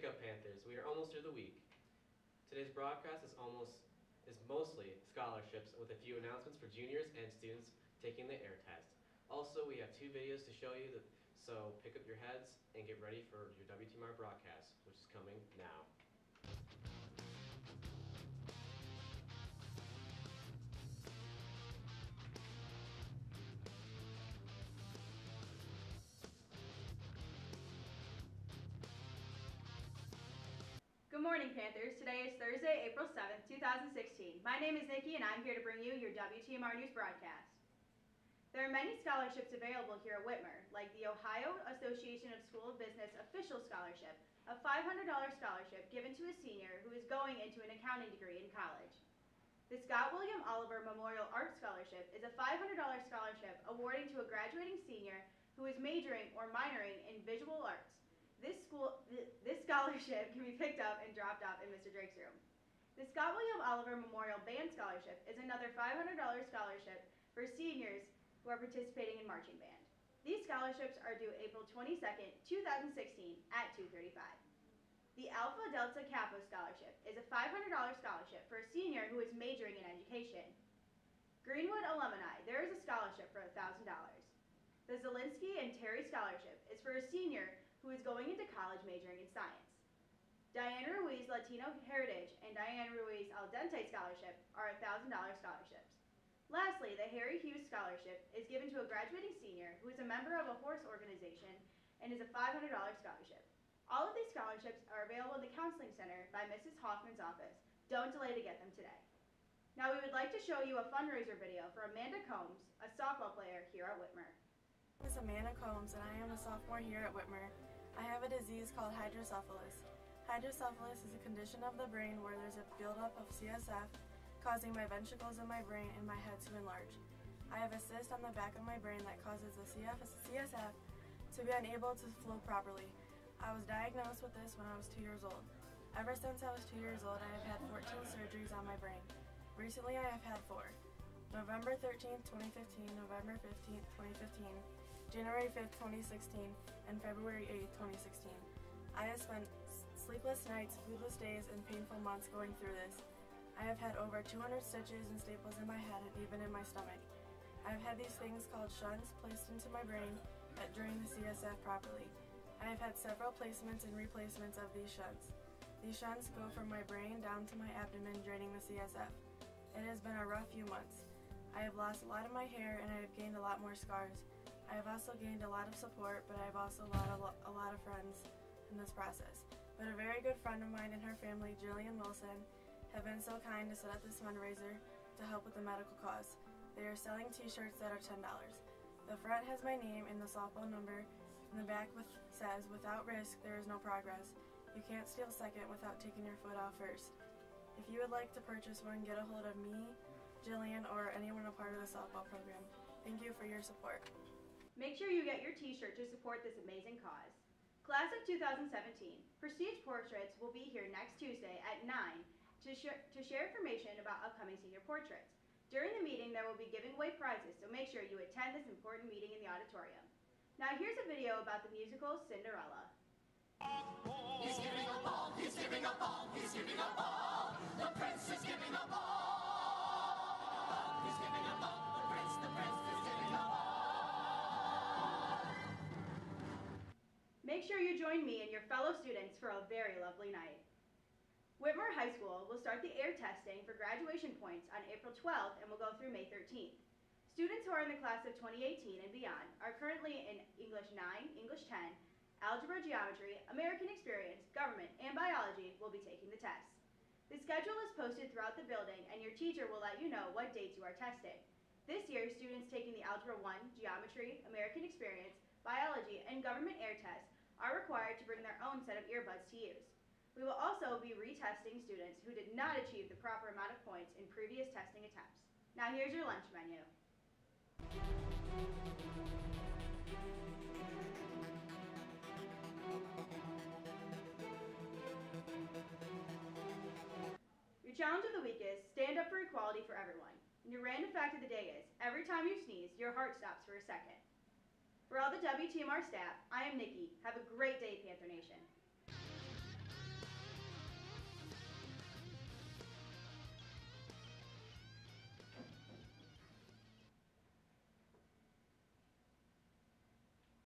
up, Panthers. We are almost through the week. Today's broadcast is mostly scholarships with a few announcements for juniors and students taking the air test. Also, we have 2 videos to show you, so pick up your heads and get ready for your WTMR broadcast, which is coming now. Good morning, Panthers. Today is Thursday, April 7th, 2016. My name is Nikki, and I'm here to bring you your WTMR News broadcast. There are many scholarships available here at Whitmer, like the Ohio Association of School of Business Official Scholarship, a $500 scholarship given to a senior who is going into an accounting degree in college. The Scott William Oliver Memorial Art Scholarship is a $500 scholarship awarding to a graduating senior who is majoring or minoring in visual arts. This scholarship can be picked up and dropped off in Mr. Drake's room. The Scott William Oliver Memorial Band Scholarship is another $500 scholarship for seniors who are participating in marching band. These scholarships are due April 22nd, 2016 at 2:35. The Alpha Delta Kappa Scholarship is a $500 scholarship for a senior who is majoring in education. Greenwood Alumni, there is a scholarship for $1,000. The Zielinski and Terry Scholarship is for a senior who is going into college majoring in science. Diane Ruiz Latino Heritage and Diane Ruiz Al Dente Scholarship are $1,000 scholarships. Lastly, the Harry Hughes Scholarship is given to a graduating senior who is a member of a horse organization and is a $500 scholarship. All of these scholarships are available in the Counseling Center by Mrs. Hoffman's office. Don't delay to get them today. Now we would like to show you a fundraiser video for Amanda Combs, a softball player here at Whitmer. My name is Amanda Combs, and I am a sophomore here at Whitmer. I have a disease called hydrocephalus. Hydrocephalus is a condition of the brain where there's a buildup of CSF, causing my ventricles in my brain and my head to enlarge. I have a cyst on the back of my brain that causes the CSF to be unable to flow properly. I was diagnosed with this when I was 2 years old. Ever since I was 2 years old, I have had 14 surgeries on my brain. Recently, I have had 4. November 13, 2015, November 15, 2015, January 5, 2016, and February 8, 2016. I have spent sleepless nights, foodless days, and painful months going through this. I have had over 200 stitches and staples in my head and even in my stomach. I have had these things called shunts placed into my brain that drain the CSF properly. I have had several placements and replacements of these shunts. These shunts go from my brain down to my abdomen, draining the CSF. It has been a rough few months. I have lost a lot of my hair and I have gained a lot more scars. I have also gained a lot of support, but I have also lost a lot of friends in this process. But a very good friend of mine and her family, Jillian Wilson, have been so kind to set up this fundraiser to help with the medical cause. They are selling t-shirts that are $10. The front has my name and the softball number, and the back says, "Without risk, there is no progress. You can't steal second without taking your foot off first." If you would like to purchase one, get a hold of me, Jillian, or anyone a part of the softball program. Thank you for your support. Make sure you get your t-shirt to support this amazing cause. Class of 2017, Prestige Portraits will be here next Tuesday at 9 to share information about upcoming senior portraits. During the meeting, there will be giving away prizes, so make sure you attend this important meeting in the auditorium. Now here's a video about the musical Cinderella. He's giving a ball, he's giving a ball, he's giving a ball. The prince is giving a ball. He's giving a ball, the prince is giving a ball. Make sure you join me and your fellow students for a very lovely night. Whitmer High School will start the air testing for graduation points on April 12th and will go through May 13th. Students who are in the class of 2018 and beyond are currently in English 9, English 10, Algebra, Geometry, American Experience, Government, and Biology will be taking the tests. The schedule is posted throughout the building and your teacher will let you know what dates you are testing. This year, students taking the Algebra 1, Geometry, American Experience, Biology, and Government air tests are required to bring their own set of earbuds to use. We will also be retesting students who did not achieve the proper amount of points in previous testing attempts. Now here's your lunch menu. Your challenge of the week is stand up for equality for everyone. And your random fact of the day is, every time you sneeze, your heart stops for a second. For all the WTMR staff, I am Nikki. Have a great day, Panther Nation.